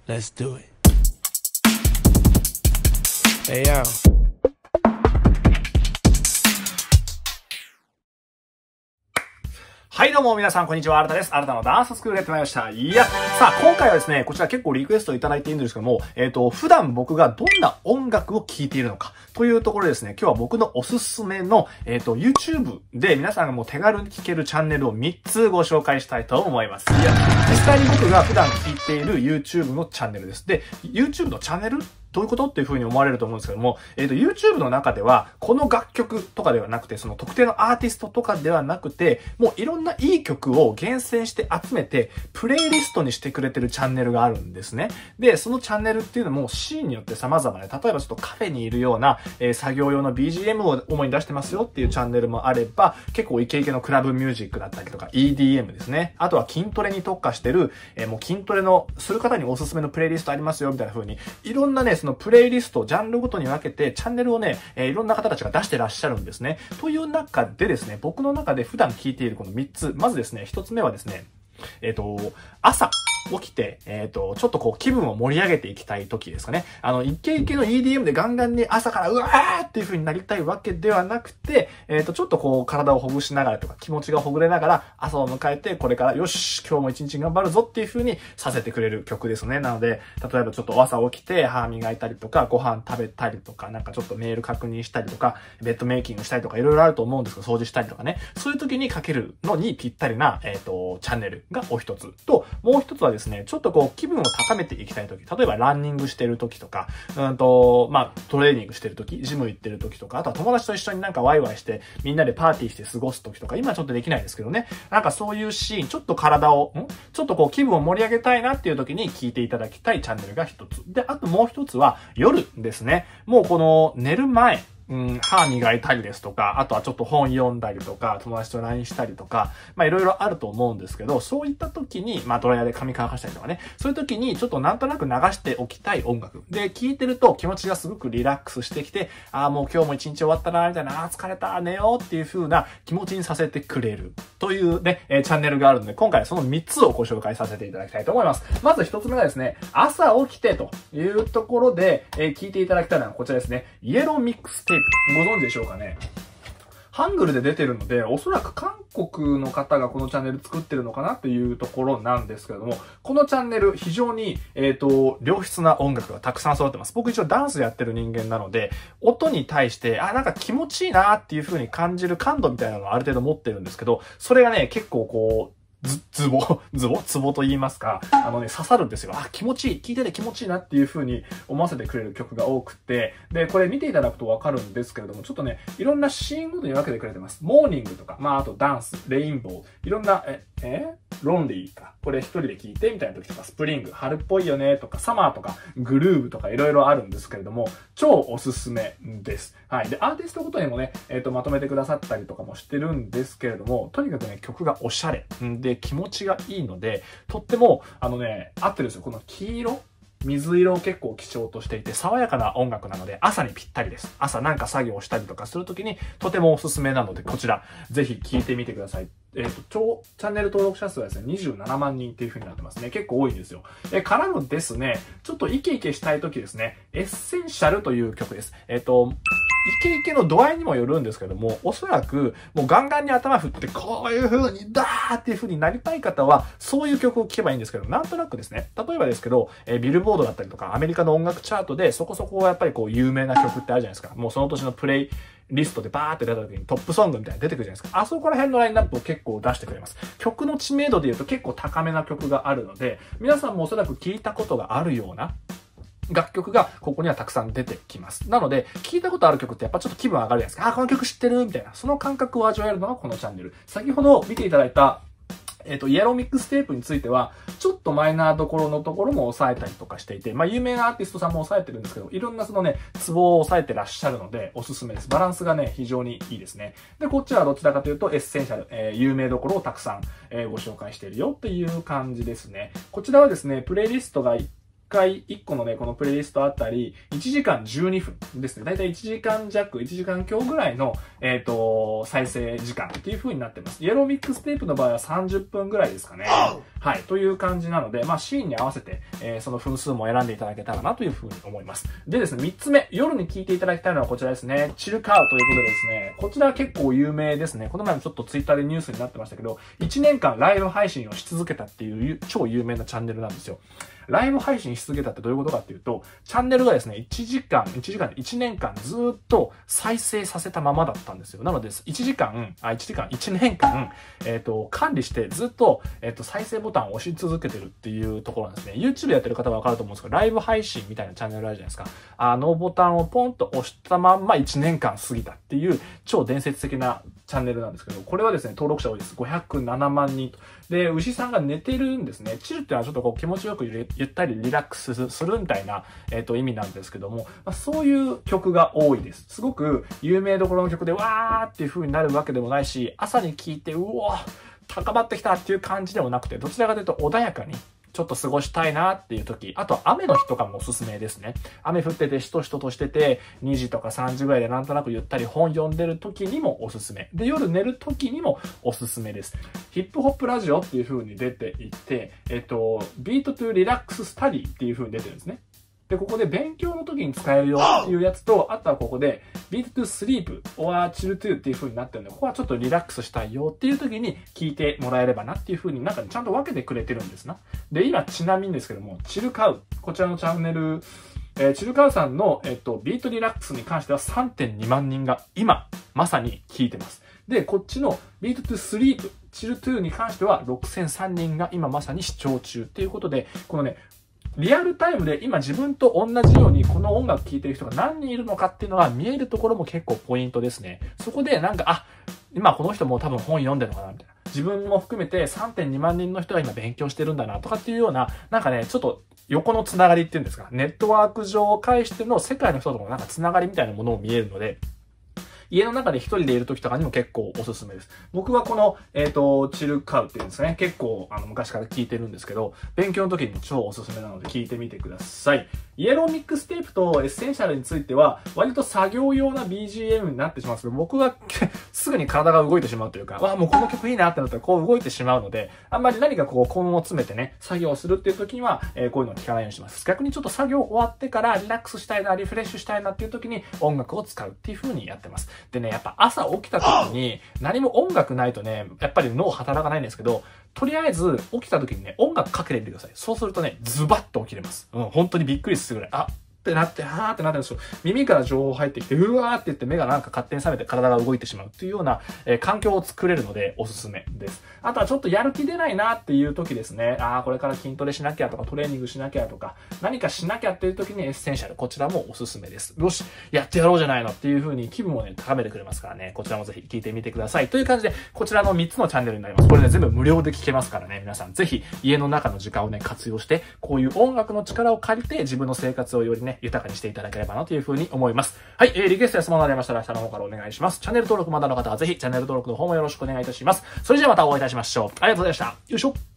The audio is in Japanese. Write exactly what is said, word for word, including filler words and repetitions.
Let's do it. Hey yo. はいどうも皆さんこんにちは、新田です。新田のダンススクールやってまいりました。いや、さあ今回はですね、こちら結構リクエストいただいているんですけども、えっと、普段僕がどんな音楽を聴いているのかというところでですね、今日は僕のおすすめの、えっと、YouTube で皆さんがもう手軽に聴けるチャンネルをみっつご紹介したいと思います。いや、実際に僕が普段聴いている YouTube のチャンネルです。で、YouTube のチャンネルどういうことっていう風に思われると思うんですけども、えっと、YouTube の中では、この楽曲とかではなくて、その特定のアーティストとかではなくて、もういろんないい曲を厳選して集めて、プレイリストにしてくれてるチャンネルがあるんですね。で、そのチャンネルっていうのもシーンによって様々で、例えばちょっとカフェにいるような、えー、作業用の ビージーエム を主に出してますよっていうチャンネルもあれば、結構イケイケのクラブミュージックだったりとか、イーディーエム ですね。あとは筋トレに特化してる、えー、もう筋トレのする方におすすめのプレイリストありますよ、みたいな風に、いろんなね、そのプレイリストジャンルごとに分けて、チャンネルをね、えー、いろんな方たちが出してらっしゃるんですね。という中でですね、僕の中で普段聴いているこのみっつ。まずですね、ひとつめはですね、えっと、朝起きて、えっと、ちょっとこう気分を盛り上げていきたい時ですかね。あの、イケイケの イーディーエム でガンガンに朝からうわーっていう風になりたいわけではなくて、えっと、ちょっとこう体をほぐしながらとか気持ちがほぐれながら朝を迎えて、これからよし、今日も一日頑張るぞっていう風にさせてくれる曲ですね。なので、例えばちょっと朝起きて歯磨いたりとか、ご飯食べたりとか、なんかちょっとメール確認したりとか、ベッドメイキングしたりとかいろいろあると思うんですけど、掃除したりとかね。そういう時にかけるのにぴったりな、えっと、チャンネルがお一つと、もう一つはですね、ちょっとこう気分を高めていきたい時、例えばランニングしてる時とか、うんと、まあ、トレーニングしてる時、ジム行ってる時とか、あとは友達と一緒になんかワイワイして、みんなでパーティーして過ごす時とか、今ちょっとできないですけどね、なんかそういうシーン、ちょっと体を、んちょっとこう気分を盛り上げたいなっていう時に聞いていただきたいチャンネルが一つ。で、あともう一つは夜ですね。もうこの寝る前、うん、歯磨いたりですとか、あとはちょっと本読んだりとか、友達と ライン したりとか、まあいろいろあると思うんですけど、そういった時に、まあドライヤーで髪乾かしたりとかね、そういう時にちょっとなんとなく流しておきたい音楽。で、聴いてると気持ちがすごくリラックスしてきて、ああ、もう今日も一日終わったな、みたいな、ああ、疲れた、寝ようっていう風な気持ちにさせてくれる。というね、えー、チャンネルがあるので、今回はそのみっつをご紹介させていただきたいと思います。まずひとつめがですね、朝起きてというところで、えー、聞いていただきたいのはこちらですね。イエローミックステープ。ご存知でしょうかね。ハングルで出てるので、おそらく韓国の方がこのチャンネル作ってるのかなというところなんですけれども、このチャンネル非常に、えっと、良質な音楽がたくさん揃ってます。僕一応ダンスやってる人間なので、音に対して、あ、なんか気持ちいいなっていう風に感じる感度みたいなのをある程度持ってるんですけど、それがね、結構こう、ズ、ズボ、ズボツボと言いますか、あのね、刺さるんですよ。あ、気持ちいい。聞いてて気持ちいいなっていう風に思わせてくれる曲が多くて、で、これ見ていただくとわかるんですけれども、ちょっとね、いろんなシーンごとに分けてくれてます。モーニングとか、まあ、あとダンス、レインボー、いろんな、え、えロンリーか。これ一人で聴いてみたいな時とか、スプリング、春っぽいよねとか、サマーとか、グルーブとかいろいろあるんですけれども、超おすすめです。はい。で、アーティストごとにもね、えっと、まとめてくださったりとかもしてるんですけれども、とにかくね、曲がおしゃれ。んで、気持ちがいいので、とっても、あのね、合ってるんですよ。この黄色水色を結構基調としていて、爽やかな音楽なので、朝にぴったりです。朝なんか作業をしたりとかするときに、とてもおすすめなので、こちら、ぜひ聴いてみてください。えっと、チャンネル登録者数はですね、にじゅうななまんにんっていう風になってますね。結構多いんですよ。え、からのですね、ちょっとイケイケしたいときですね、エッセンシャルという曲です。えっと、イケイケの度合いにもよるんですけども、おそらく、もうガンガンに頭振って、こういう風に、ダーっていう風になりたい方は、そういう曲を聴けばいいんですけど、なんとなくですね、例えばですけど、えー、ビルボードだったりとか、アメリカの音楽チャートで、そこそこやっぱりこう、有名な曲ってあるじゃないですか。もうその年のプレイ、リストでバーって出た時にトップソングみたいなの出てくるじゃないですか。あそこら辺のラインナップを結構出してくれます。曲の知名度で言うと結構高めな曲があるので、皆さんもおそらく聞いたことがあるような楽曲がここにはたくさん出てきます。なので、聞いたことある曲ってやっぱちょっと気分上がるじゃないですか。あ、この曲知ってるみたいな。その感覚を味わえるのがこのチャンネル。先ほど見ていただいたえっと、イエローミックステープについては、ちょっとマイナーどころのところも抑えたりとかしていて、まあ、有名なアーティストさんも抑えてるんですけど、いろんなそのね、ツボを抑えてらっしゃるので、おすすめです。バランスがね、非常にいいですね。で、こっちはどちらかというと、エッセンシャル、えー、有名どころをたくさん、えー、ご紹介しているよっていう感じですね。こちらはですね、プレイリストが回いっこのね、このプレイリストあったり、いちじかんじゅうにふんですね。だいたいいちじかん弱、いちじかん強ぐらいの、えっと、再生時間っていう風になってます。イエローミックステープの場合はさんじゅっぷんぐらいですかね。はい。という感じなので、まあ、シーンに合わせて、えー、その分数も選んでいただけたらなという風に思います。でですね、みっつめ、夜に聞いていただきたいのはこちらですね。チルカウということでですね、こちらは結構有名ですね。この前もちょっとツイッターでニュースになってましたけど、いちねんかんライブ配信をし続けたっていう超有名なチャンネルなんですよ。ライブ配信し続けたってどういうことかっていうと、チャンネルがですね、いちじかん、いちじかんでいちねんかんずーっと再生させたままだったんですよ。なので、いちじかん、あ、いちじかん、いちねんかん、えっと、管理してずっと、えっと、再生ボタンを押し続けてるっていうところなんですね。YouTube やってる方はわかると思うんですけど、ライブ配信みたいなチャンネルあるじゃないですか。あのボタンをポンと押したまんまいちねんかん過ぎたっていう超伝説的なチャンネルなんですけど、これはですね、登録者多いです。ごひゃくななまんにんと。で、牛さんが寝てるんですね。チルってのはちょっとこう気持ちよくゆったりリラックスするみたいな、えっと、意味なんですけども、まあ、そういう曲が多いです。すごく有名どころの曲でわーっていう風になるわけでもないし、朝に聴いて、うわ高まってきたっていう感じでもなくて、どちらかというと穏やかに、ちょっと過ごしたいなっていう時、あと雨の日とかもおすすめですね。雨降っててしとしととしてて、にじとかさんじぐらいでなんとなくゆったり本読んでる時にもおすすめ。で、夜寝る時にもおすすめです。ヒップホップラジオっていう風に出ていて、えっと、ビートトゥリラックススタディっていう風に出てるんですね。で、ここで勉強の時に使えるよっていうやつと、あとはここで Beat to Sleep or Chill to っていう風になってるので、ここはちょっとリラックスしたいよっていう時に聞いてもらえればなっていう風になんかちゃんと分けてくれてるんですな。で、今ちなみにですけども、チルカウ、こちらのチャンネル、えー、チルカウさんの、えっと、ビートリラックスに関しては さんてんにまんにんが今、まさに聞いてます。で、こっちの Beat to Sleep、Chill to に関してはろくせんさんにんが今まさに視聴中っていうことで、このね、リアルタイムで今自分と同じようにこの音楽聴いてる人が何人いるのかっていうのが見えるところも結構ポイントですね。そこでなんか、あ、今この人も多分本読んでるのかなみたいな。自分も含めて さんてんにまんにんの人が今勉強してるんだなとかっていうような、なんかね、ちょっと横のつながりっていうんですか、ネットワーク上を介しての世界の人とのなんかつながりみたいなものを見えるので、家の中で一人でいる時とかにも結構おすすめです。僕はこの、えっと、チルカウっていうんですね。結構、あの、昔から聞いてるんですけど、勉強の時にも超おすすめなので聞いてみてください。イエローミックステープとエッセンシャルについては、割と作業用な ビージーエム になってしまうんですけど、僕はすぐに体が動いてしまうというか、わあ、もうこの曲いいなってなったらこう動いてしまうので、あんまり何かこう、根を詰めてね、作業をするっていう時には、えー、こういうのを聞かないようにします。逆にちょっと作業終わってからリラックスしたいな、リフレッシュしたいなっていう時に音楽を使うっていう風にやってます。でね、やっぱ朝起きた時に何も音楽ないとね、やっぱり脳働かないんですけど、とりあえず起きた時にね、音楽かけてみてください。そうするとね、ズバッと起きれます。うん、本当にびっくりするぐらい。あってなって、はーってなってるんですよ。耳から情報入ってきて、うわーって言って目がなんか勝手に覚めて体が動いてしまうっていうような、えー、環境を作れるのでおすすめです。あとはちょっとやる気出ないなっていう時ですね。あー、これから筋トレしなきゃとかトレーニングしなきゃとか、何かしなきゃっていう時にエッセンシャル。こちらもおすすめです。よし、やってやろうじゃないのっていう風に気分をね、高めてくれますからね。こちらもぜひ聞いてみてください。という感じで、こちらのみっつのチャンネルになります。これね、全部無料で聞けますからね。皆さんぜひ家の中の時間をね、活用して、こういう音楽の力を借りて自分の生活をよりね、豊かにしていただければなという風に思います。はい、えー、リクエストや質問がありましたら下の方からお願いします。チャンネル登録まだの方はぜひチャンネル登録の方もよろしくお願いいたします。それじゃあまたお会いいたしましょう。ありがとうございました。よいしょ。